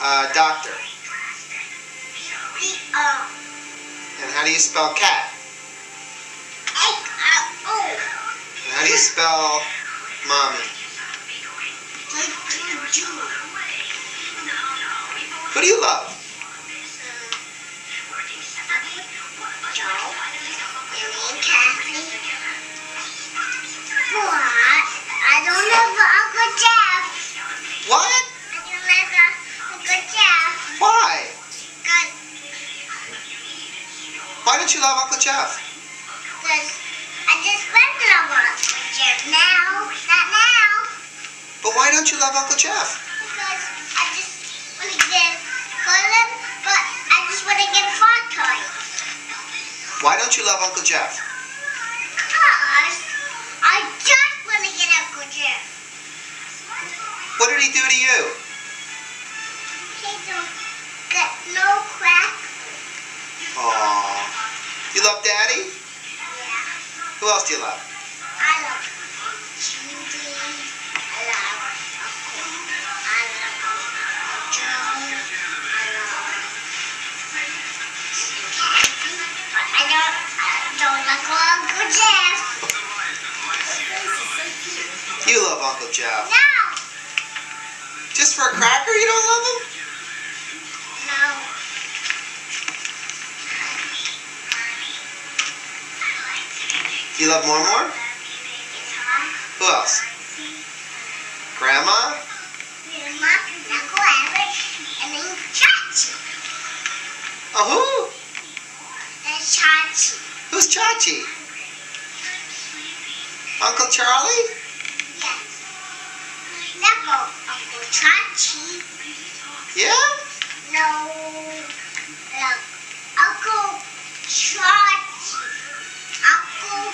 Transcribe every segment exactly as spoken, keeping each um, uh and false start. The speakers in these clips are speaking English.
uh, doctor? D O. And how do you spell cat? H O. And how do you spell mommy? Who do you love? Joe. And Kathy. What? I don't love Uncle Jeff. What? I don't love Uncle Jeff. Why? Because Why don't you love Uncle Jeff? I just went to love Uncle Jeff now. Not now. But why don't you love Uncle Jeff? Because I just want to get Cullen, but I just want to get a fun toy. Why don't you love Uncle Jeff? Because I just want to get Uncle Jeff. What did he do to you? He don't get no crack. Aww. You love Daddy? Yeah. Who else do you love? I love Judy. I love Uncle. I love Uncle Joe. I love Kathy. But I don't, I don't like Uncle Jeff. You love Uncle Jeff. No. Just for a cracker you don't love him? No. You love Mormor? Who else? Grandma? Grandma, Uncle Albert, and then Chachi. Oh, who? And Chachi. Who's Chachi? Uncle Charlie? Yes. Never Uncle Chachi. Yeah? No. No. Uncle Chachi. Uncle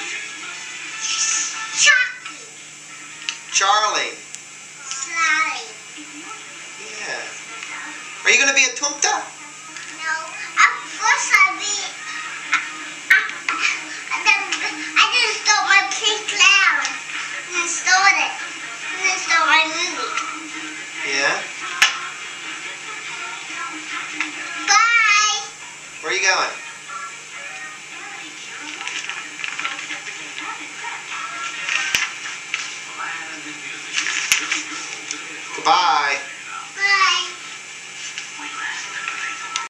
Chucky. Charlie. Sly. Yeah. Are you going to be a Tumta? No. Of course I'll be. I, I, I just stole my pink clown. And stole it. And then stole my movie. Yeah? Bye. Where are you going? Goodbye.